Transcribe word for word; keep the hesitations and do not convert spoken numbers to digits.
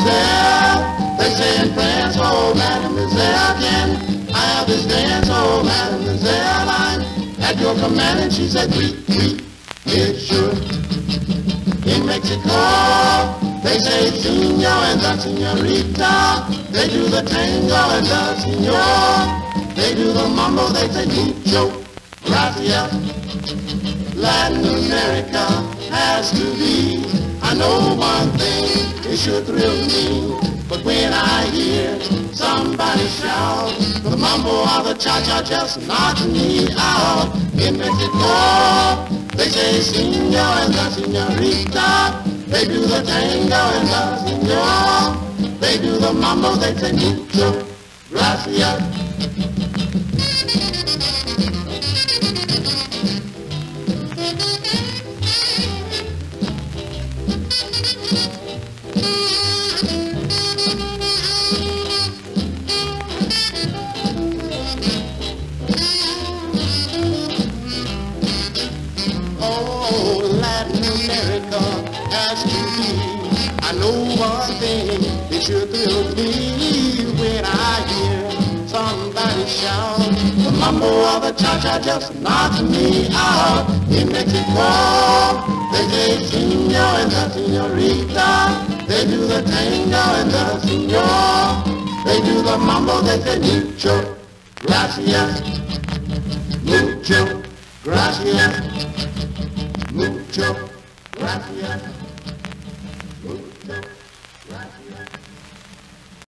mademoiselle. They say in France, oh, mademoiselle, can I have this dance? Oh, mademoiselle, I'm at your command. And she said, oui, oui, it sure. In Mexico, they say senor and the senorita. They do the tango and the senor. They do the mambo, they say mucho gracias. Latin America has to be. I know one thing, it sure thrills me. But when I hear somebody shout the mambo or the cha-cha, just knocks me out. In Mexico, they say senor and the senorita. They do the tango and the senor. They do the mambo, they say mucho gracias. Oh, Latin America has to be. I know one thing, it sure thrills me when I hear somebody shout the mambo or the cha-cha, just knocks me out. In Mexico, they say senor and the senorita. They do the tango and the senor. They do the mambo, they say mucho gracias, mucho gracias, mucho gracias, mucho gracias.